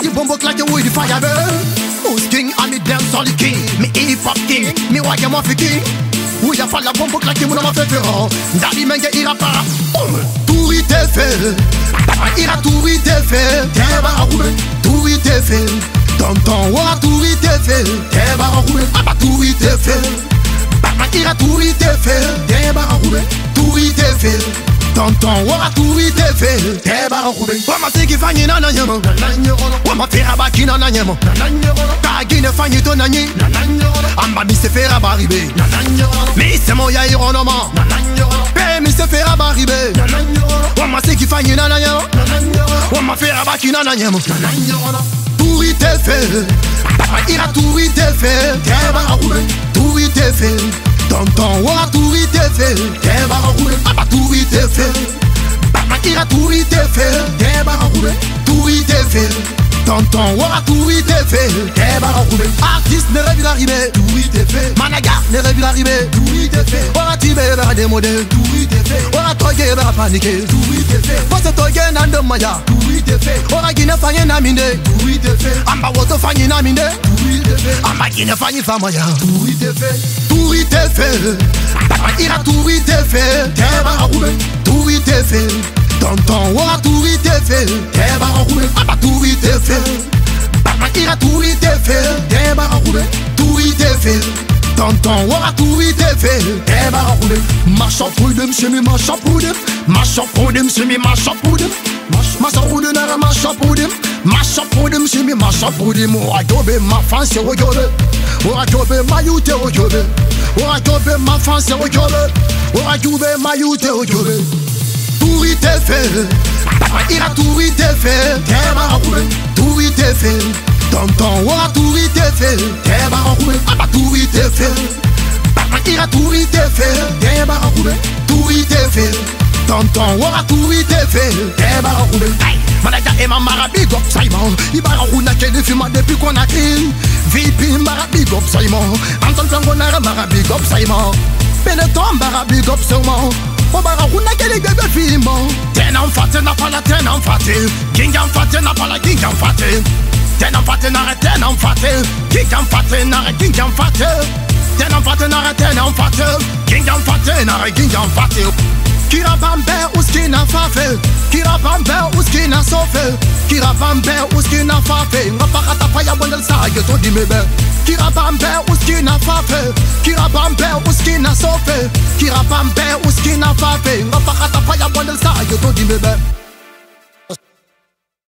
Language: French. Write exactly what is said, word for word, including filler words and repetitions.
the bombo clack with the fire burn. Who's king? I'm the dance all the king. Me hip hop king. Me why I'm off the king. Où y'a pas la bombe claque mon nom fait ferrant. Daddy Menge ira pas. Tout y t'est fait. Papa ira tout y t'est fait. T'es barre roulé. Tout y t'est fait. Tonton ouah tout y t'est fait. T'es barre roulé. Papa tout y t'est fait. Papa ira tout y t'est fait. T'es barre roulé. Tout y t'est fait. Tonton ouah tout y t'est fait. T'es barre roulé. Wama tiki fanyi na na nyemo. Wama fera baki na na nyemo. Kagine fanyi to na nyi. Amba mi se fera baribe. Mi se mo ya ironoma. Pe mi se fera baribe. Wama tiki fanyi na na nyemo. Wama fera baki na na nyemo. Tout y t'est fait. Papa ira tout y t'est fait. T'es barre roulé. Tout y t'est fait. Tonton ouah tout y t'est fait. T'es barre roulé. Papa tout y t'est fait. Papa ira tout y t'est fait. T'es barre roulé. Tout y t'est fait. Tonton ouah tout y t'est fait. T'es barre roulé. Artiste ne rêve d'arriver. Tout y t'est fait. Managa ne rêve d'arriver. Tout y t'est fait. Ouah tibé vers des modèles. Tout y t'est fait. Ouah togué vers paniquer. Tout y t'est fait. Poste togué nando maya. Tout y t'est fait. Ouah guine fanyi na mine. Tout y t'est fait. Amba woto fanyi na mine. Tout y t'est fait. Amba guine fanyi famaya. Tout y t'est fait. Tout y t'est fait. Papa ira tout y t'est fait. T'es barre roulé. Tout y t'est fait. Tonton ouah tout y t'est fait. T'es barre roulé. Papa tout y t'est fait. Papa ira tout y t'est fait. T'es barre roulé. Tout y t'est fait. Tonton ouah tout y t'est fait. T'es barre roulé. Marche en prudem, c'est mi marche en prudem. Marche en prudem, c'est mi marche en prudem. Marche en prudem, nara marche en prudem. Marche en prudem, c'est mi marche en prudem. Ouah jobe ma fan c'est o jobe. Ouah jobe ma youte o jobe. Ouah jobe ma fan c'est o jobe. Ouah jobe ma youte o jobe. Tout y t'est fait. Papa ira tout y t'est fait. T'es barre roulé. Tout y t'est fait. Tonton ouah tout y t'est fait. T'es barre roulé. Papa tout y t'est fait. Papa ira tout y t'est fait. T'es barre roulé. Tout y t'est fait. Tonton ouah tout y t'est fait. T'es barre roulé. Managa et ma marabi gop Simon. Ibara rouna kele fima depuis qu'on a créé. V P marabi gop Simon. Anton Flangonara marabi gop Simon. Peneton marabi gop Simon. Obara rouna kele bébé filmon. Ten en fate n'a pas la ten en fate. King en fate n'a pas la king en fate. Ten en fate n'arrête ten en fate. King en fate n'arrête king en fate. Ten en fate n'arrête ten en fate. King en fate n'arrête king en fate. Kira bambe uskina fafe. Kira bambe uskina sofe. Kira bambe uskina fafe. Ngapakata paya bondel sa yeto di mebe. Kira bambe uskina fafe. Kira bambe uskina sofe. Kira bambe uskina fafe. Ngapakata paya bondel sa yeto di mebe.